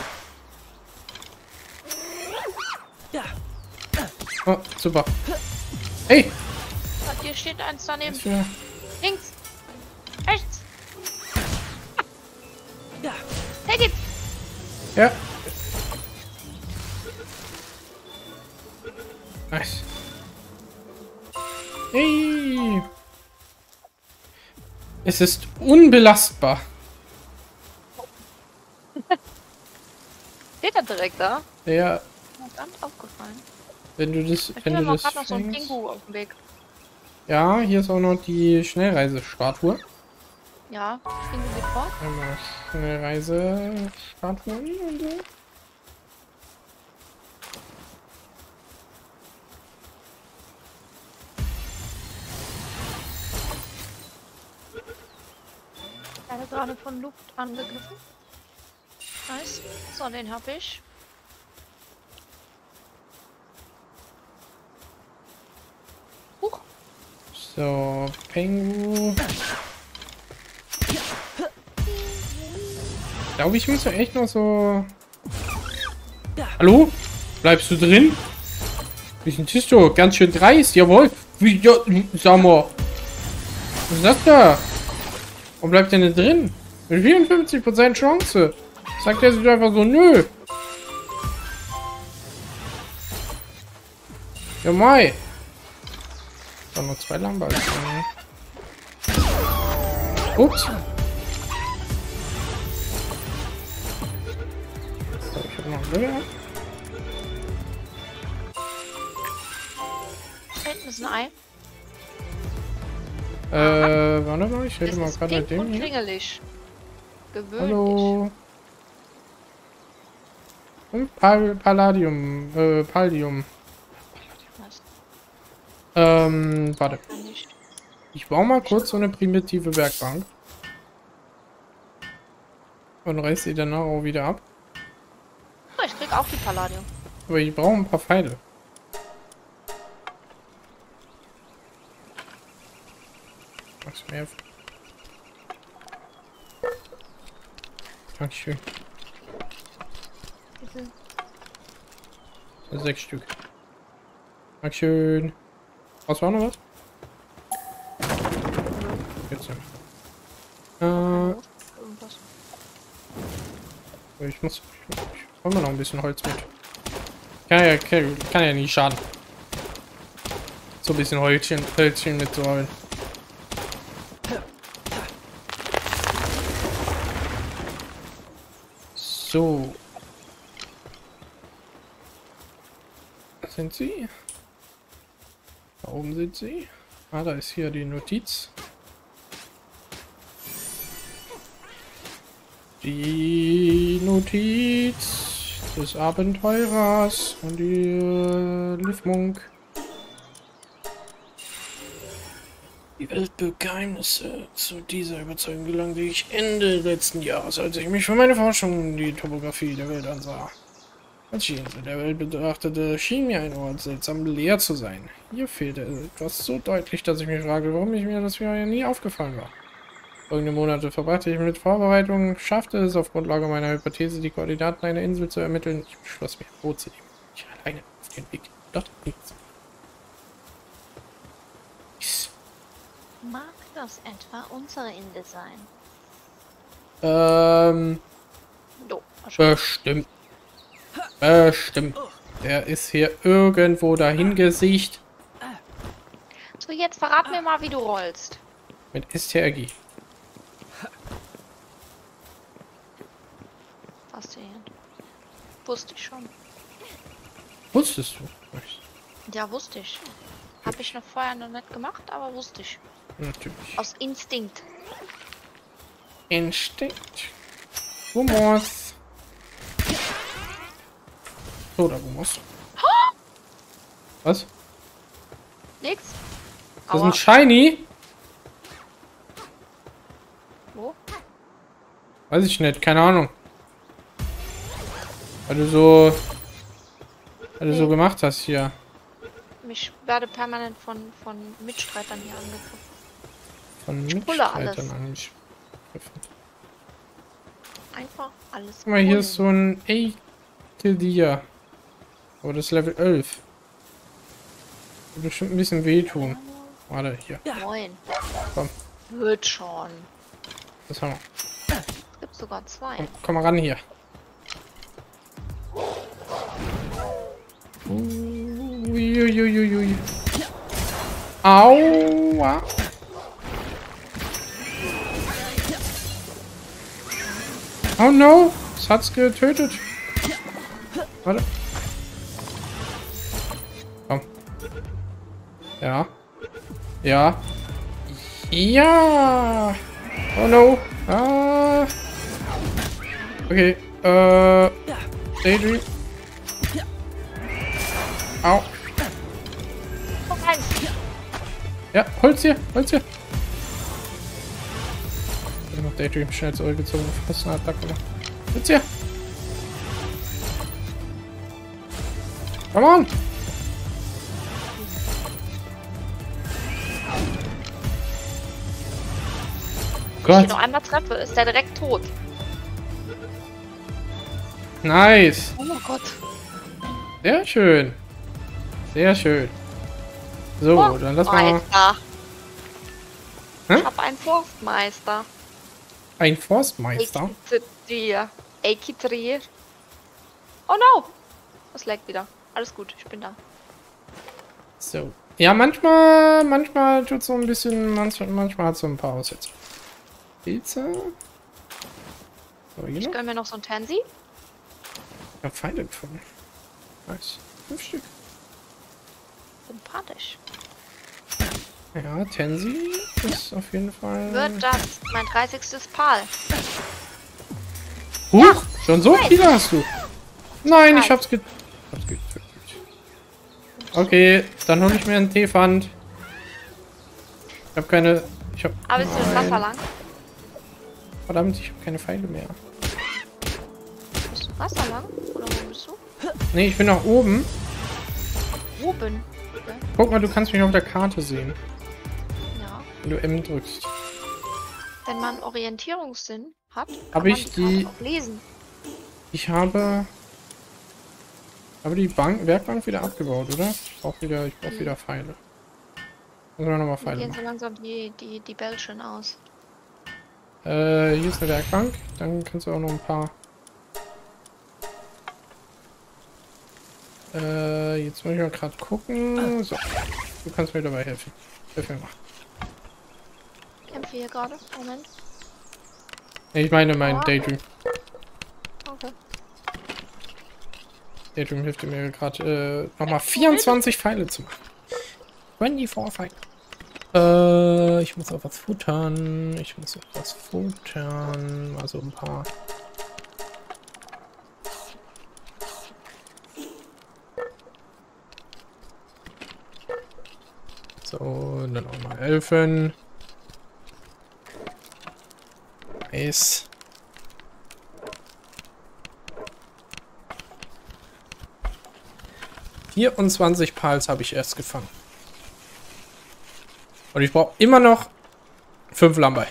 Oh, super. Hey! Hier steht eins daneben. Ja. Links. Rechts. Take it. Ja. Nice. Hey. Es ist unbelastbar. Steht er direkt da? Ja. Mir ist ganz aufgefallen. Wenn du das Ich habe noch gerade noch so ein fängst. Pingu auf dem Weg. Ja, hier ist auch noch die Schnellreisestatue. Ja, Pingu geht vor. Einmal Schnellreisestatuen und so. Ich werde gerade von Luft angegriffen. Nice. So, den habe ich. Huch. So, Pengu. Ich glaube, ich muss ja echt noch so... Hallo? Bleibst du drin? Bisschen Tisto, ganz schön dreist, jawohl. Wie, ja, sag mal. Was ist das da? Warum bleibt der denn drin? Mit 54% Chance. Sagt er sich einfach so, nö. Ja, mai. Dann noch 2 Lampen. Ups. So, ich hab noch ein Level. Da hinten ist ein Ei. Warte mal, ich rede Es mal ist gerade mit pink dem und hier. klingelig. Gewöhnlich. Hallo. Und Palladium. Was Warte. kann ich? Ich baue mal kurz so eine primitive Werkbank. Und reiß sie danach auch wieder ab. Oh, ich krieg auch die Palladium. Aber ich brauche ein paar Pfeile. Magst du mir helfen? Dankeschön. Bitte. 6 Stück. Dankeschön. Was war noch was? Jetzt nicht. Irgendwas. Ich hol mir noch ein bisschen Holz mit. Kann ja nie schaden. So ein bisschen Hölzchen mitzuholen. So. Was sind sie? Da oben sind sie. Ah, da ist hier die Notiz. Die Notiz des Abenteurers und die Livmunk. Die Weltgeheimnisse. Zu dieser Überzeugung gelangte ich Ende letzten Jahres, als ich mich für meine Forschung in die Topographie der Welt ansah. Als ich die Insel der Welt betrachtete, schien mir ein Ort seltsam leer zu sein. Hier fehlte etwas so deutlich, dass ich mich fragte, warum mir das vorher nie aufgefallen war. Folgende Monate verbrachte ich mit Vorbereitungen, schaffte es auf Grundlage meiner Hypothese, die Koordinaten einer Insel zu ermitteln. Ich beschloss mir, ein Boot zu nehmen. Ich alleine auf den Weg. Dort nichts. Mag das etwa unsere Insel sein? Jo, Bestimmt. Bestimmt. Der ist hier irgendwo dahin gesicht. so, jetzt verrat mir mal, wie du rollst. Mit STRG. Faszinierend. Wusste ich schon. Wusstest du? Ja, wusste ich. Habe ich noch vorher noch nicht gemacht, aber wusste ich. Natürlich. Aus Instinkt. Instinkt. Gumos. Oder Gumos. Was? Nix. Das ist ein Shiny? Wo? Weiß ich nicht, keine Ahnung. Weil du so gemacht hast hier. Ich werde permanent von Mitstreitern hier angegriffen. Von pulle alles. Mitstreitern angegriffen. Einfach alles. Guck mal, hier pullen. ist so ein Ekeldia. Aber das ist Level 11. Wird bestimmt ein bisschen wehtun. Warte, hier. 9. Komm. Wird schon. Das haben wir. Es gibt sogar 2. Komm mal ran hier. Uiuiuiui. Aua. Oh no. Es hat's getötet. Warte. Komm. Ja. Ja. Ja. Oh no. Ah. Okay. Daydream. Au. Komm rein. Ja, Holz hier. Holz hier. Ich hab noch Daydream schnell zurückgezogen. Fast eine Attacke gemacht. Holz hier. Come on. Wenn ich ihn Gott. noch einmal treffe, ist der direkt tot. Nice. Oh mein Gott. Sehr schön. Sehr schön. So, dann lass mal Forstmeister. Hä? Ich hab einen Forstmeister. ein Forstmeister. Eikitri. Oh no. Das leckt wieder. Alles gut, ich bin da. So. Ja, manchmal tut so ein bisschen, manchmal hat so ein paar Aussätze. Pizza. So, hier Ich noch. gönn mir noch so ein Tansy. Ich hab Feinde gefunden. Nice. 5 Stück. Sympathisch. Ja, Tensi ist auf jeden Fall... Wird das mein 30. Pal? Huch, Ja. schon so Nice. viele hast du. Nein, ich Nice. hab's Okay, dann hole ich mir einen Teefand. Ich habe keine... Aber ist das Wasser lang? Verdammt, ich habe keine Pfeile mehr. Bist du Wasser lang? Oder wo bist du? Nee, ich bin nach oben. Oben. Okay. Guck mal, du kannst mich auf der Karte sehen, Ja. wenn du M drückst. Wenn man Orientierungssinn hat, kann Hab man ich die die- Karte auch lesen. Ich habe die Werkbank wieder abgebaut, oder? Ich brauche wieder Pfeile. Müssen wir nochmal Mir Pfeile gehen so machen. langsam die Bällchen aus. Hier ist eine Werkbank. Dann kannst du auch noch ein paar... jetzt muss ich mal gerade gucken. So, du kannst mir dabei helfen. Hilf mir mal. Kämpfe hier gerade. Moment. Nee, ich meine mein Daydream. Okay. Daydream hilft mir gerade nochmal 24 Pfeile zu machen. 24 Pfeile. Ich muss auch was futtern. Also ein paar. So, dann auch mal Elfen. Nice. ...24 Pals habe ich erst gefangen. Und ich brauche immer noch 5 Lambai.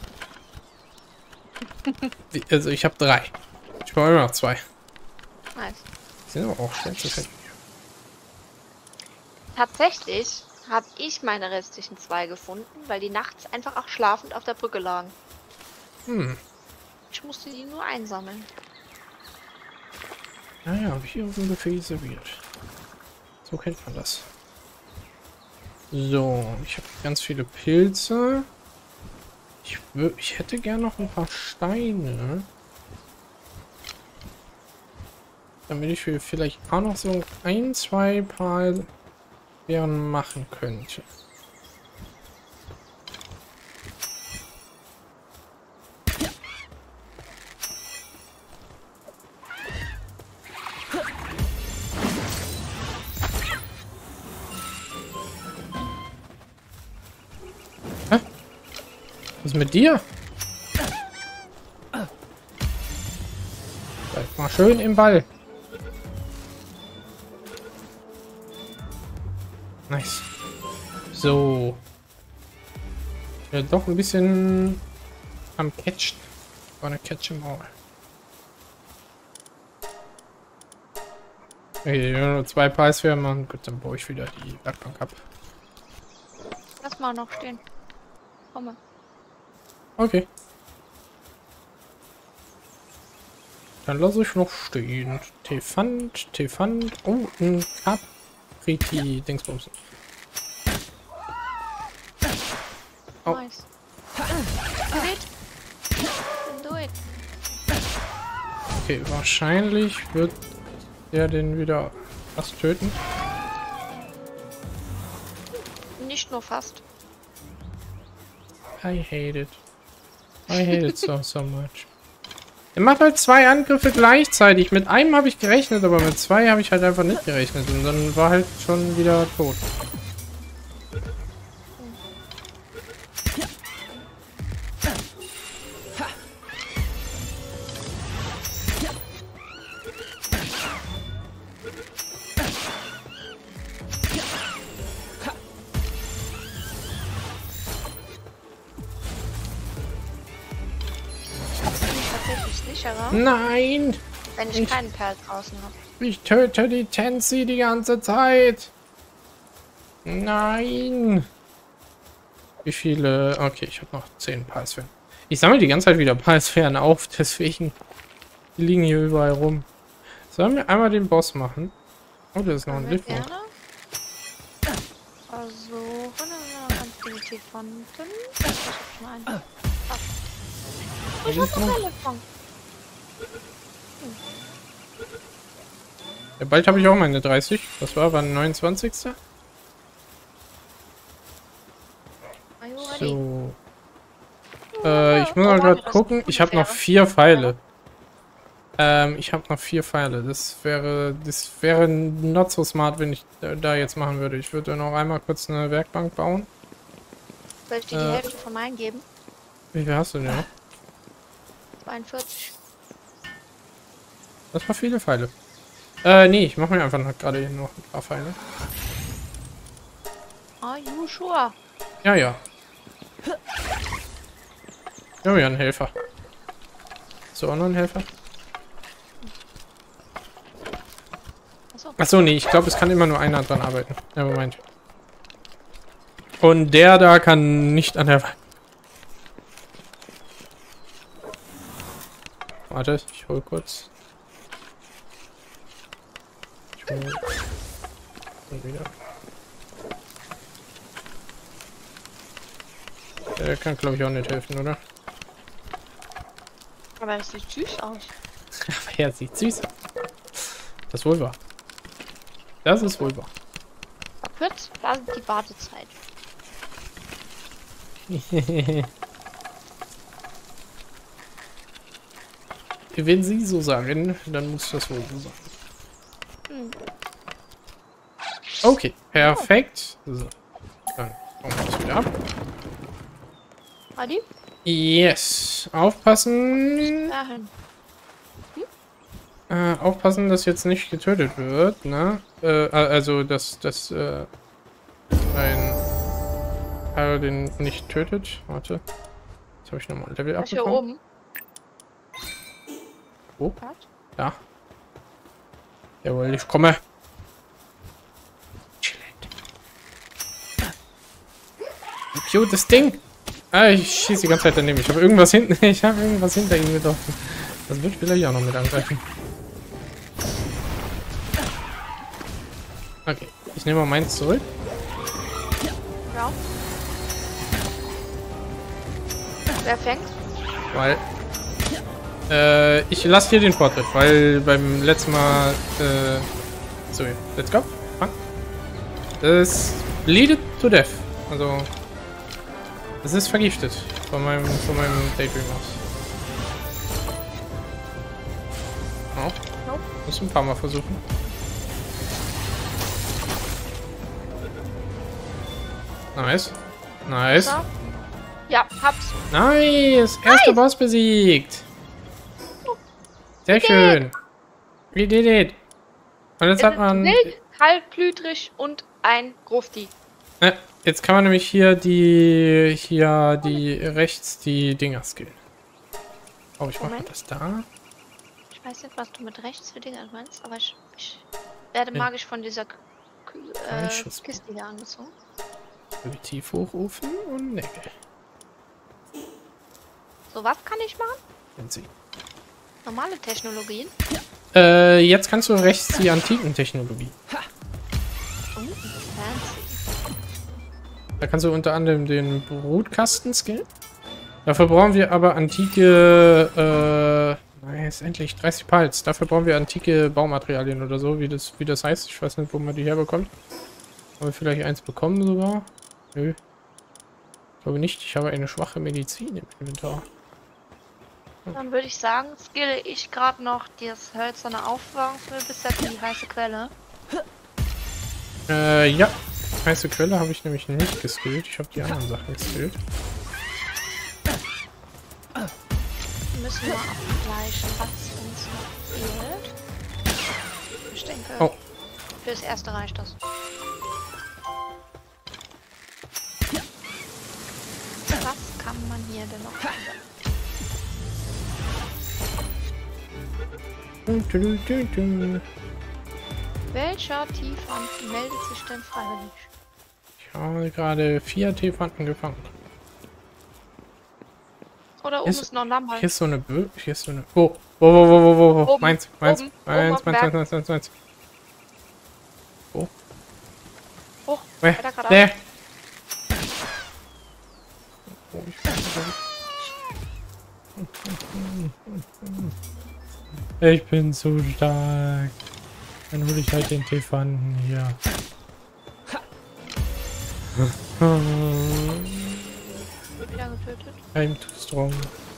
Also ich habe 3. Ich brauche immer noch 2. Nice. Die sind aber auch schwer zu finden. Tatsächlich habe ich meine restlichen 2 gefunden, weil die nachts einfach auch schlafend auf der Brücke lagen. Hm. Ich musste die nur einsammeln. Naja, habe ich hier auf dem Buffet serviert. So kennt man das. So, ich habe ganz viele Pilze. Ich hätte gern noch ein paar Steine. Damit ich vielleicht auch noch so 1-2 Paar Beeren machen könnte. Was ist mit dir? Bleib mal schön im Ball. Nice. So. Ja, doch ein bisschen am Catchen. Wanna catch 'em all. Okay, nur 2 Preisfirmen machen. Gut, dann baue ich wieder die Werkbank ab. Lass mal noch stehen. Komme. Okay. Dann lasse ich noch stehen. Tefant. Oh, ein Capriti-Dingsbums. Oh. Nice. Do it. Do it. Okay, wahrscheinlich wird er den wieder fast töten. Nicht nur fast. I hate it. I hate it so much. Er macht halt 2 Angriffe gleichzeitig. Mit einem habe ich gerechnet, aber mit 2 habe ich halt einfach nicht gerechnet. Und dann war halt schon wieder tot. Tatsächlich sicherer, Nein! wenn ich keinen Perl draußen habe. Ich töte die Tensi die ganze Zeit. Nein. Wie viele? Okay, ich habe noch 10 Palsphären. Ich sammle die ganze Zeit wieder Palsphären auf, deswegen. Die liegen hier überall rum. Sollen wir einmal den Boss machen? Oh, das ist noch ein Lift. Gerne. Versuchen Aktivität von ich hab schon einen. Oh, ich hab noch einen Fang. Ja, bald habe ich auch meine 30. Was war? Wann 29. Are you ready? So. Ich muss mal gerade gucken. Ich habe noch 4 Pfeile. Ich habe noch 4 Pfeile. Das wäre not so smart, wenn ich da jetzt machen würde. Ich würde noch einmal kurz eine Werkbank bauen. Soll ich dir die Hälfte von meinen geben? Wie viel hast du denn noch? 42. Das war viele Pfeile. Nee, ich mache mir einfach noch gerade noch ein paar Pfeile. Are you sure? Ja, ja. Ja, ja, ein Helfer. Hast du auch noch einen Helfer? Achso. Achso, nee, ich glaube, es kann immer nur einer dran arbeiten. Ja, Moment. Und der da kann nicht an der... Warte, ich hol kurz. Ich hol... Und wieder. Der kann, glaube ich, auch nicht helfen, oder? Aber das sieht süß aus. Aber er sieht süß aus. Das ist wohl wahr. Das ist wohl wahr. Verkürzt war die Wartezeit. Wenn Sie so sagen, dann muss das wohl so sein. Hm. Okay, perfekt. So. Dann bauen wir das wieder ab. Adi? Yes. Aufpassen. Dahin. Aufpassen, dass jetzt nicht getötet wird, ne? Also, dass ein Paladin nicht tötet. Warte. Jetzt habe ich nochmal ein Level Was hier abbekommen. oben? Oh, Was? ja. Jawohl, ich komme. Cute, das Ding. Ah, ich schieße die ganze Zeit daneben. Ich habe irgendwas hinten. Ich habe irgendwas hinter ihm getroffen. Das wird vielleicht auch noch mit angreifen. Okay, ich nehme mal meins zurück. Ja. Wer fängt? Weil. Ich lasse hier den Vortritt, weil beim letzten Mal. So, let's go. Fang. Das leadet to death. Also. Es ist vergiftet von meinem Daydream aus. Oh. Nope. Muss ein paar Mal versuchen. Nice. Nice. So. Ja, hab's. Nice. Erster Boss besiegt. Sehr schön. We did it. Und jetzt hat man... Wild, kaltblütig und ein Grufti. Jetzt kann man nämlich hier die rechts die Dinger skillen. Oh, ich mache das da. Ich weiß nicht, was du mit rechts für Dinge meinst, aber ich werde magisch von dieser Kiste hier angezogen. Tief hochrufen und Nägel. So, was kann ich machen? Wenn sie. Normale Technologien. Jetzt kannst du rechts die antiken Technologie. Oh, fancy. Da kannst du unter anderem den Brutkasten skillen. Dafür brauchen wir aber antike, ist endlich 30 Pals. Dafür brauchen wir antike Baumaterialien oder so, wie das heißt. Ich weiß nicht, wo man die herbekommt. Aber vielleicht eins bekommen sogar. Nö. Ich glaube nicht. Ich habe eine schwache Medizin im Inventar. Dann würde ich sagen, skille ich gerade noch das hölzerne Aufbewahrungsmittel bis jetzt in die heiße Quelle. Ja. Heiße Quelle habe ich nämlich nicht geskillt. Ich habe die anderen Sachen geskillt. Müssen wir abgleichen, was uns noch fehlt. Ich denke, Oh. für das erste reicht das. Was kann man hier denn noch ändern? Welcher Tiefwand meldet sich denn freiwillig? Ich habe gerade 4 Teefanten gefangen. Oder oben ist noch ein Lamm. Hier ist so eine Hier ist so eine... Oh. Wo. Oben, Meins. oben auf dem Berg. Meins. Oh. Hoch, Wer? weiter geradeaus. Der. Oh, ich bin so stark. Dann hole ich halt den Teefanten hier. getötet. I'm too strong.